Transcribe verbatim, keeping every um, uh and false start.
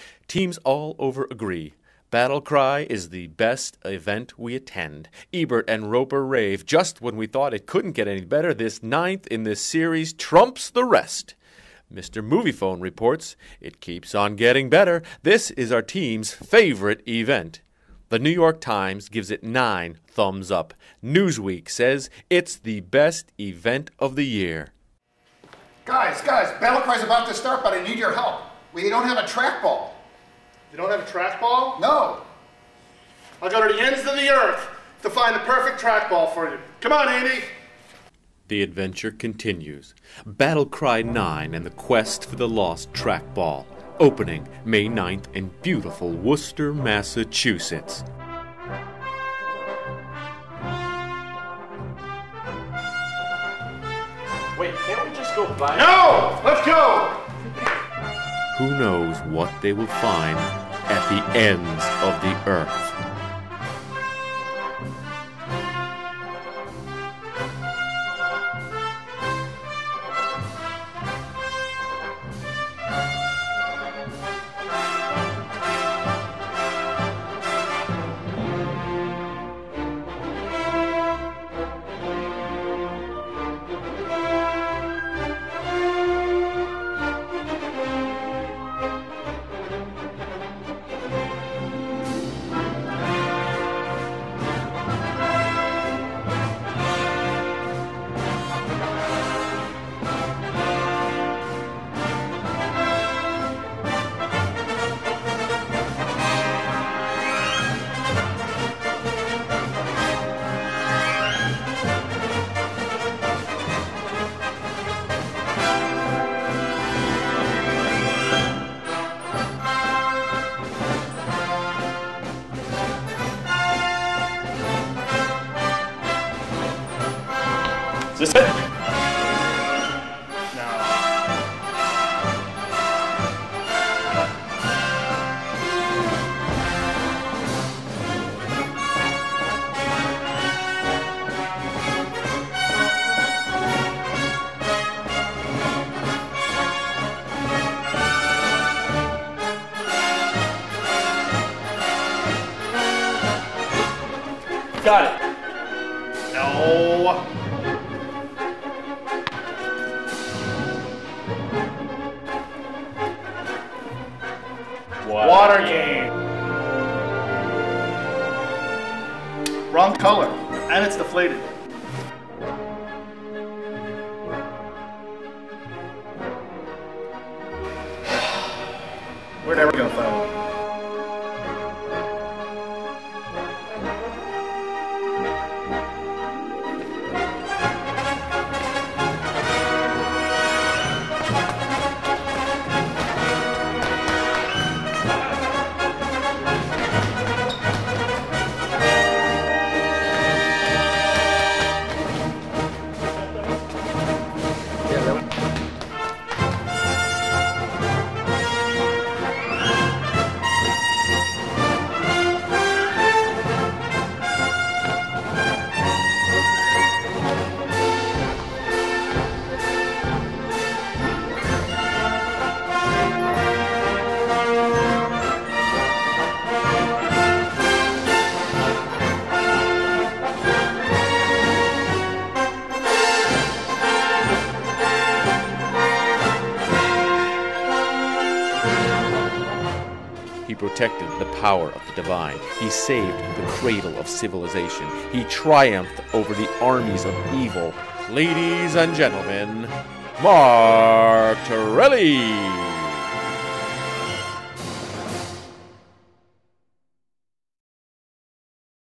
Teams all over agree. Battle Cry is the best event we attend. Ebert and Roper rave. Just when we thought it couldn't get any better, this ninth in this series trumps the rest. Mister Moviephone reports it keeps on getting better. This is our team's favorite event. The New York Times gives it nine thumbs up. Newsweek says it's the best event of the year. Guys, guys, Battle Cry's about to start, but I need your help. We don't have a trackball. You don't have a trackball? No. I'll go to the ends of the earth to find the perfect trackball for you. Come on, Amy. The adventure continues. Battle Cry nine and the quest for the lost trackball. Opening May ninth in beautiful Worcester, Massachusetts. Wait, can't we just go buy? No! Let's go! Who knows what they will find at the ends of the earth? Is this it? No. Got it. No. Water game. Wrong color, and it's deflated. Where'd ever go, fellow? He protected the power of the divine. He saved the cradle of civilization. He triumphed over the armies of evil. Ladies and gentlemen, Mark Torelli!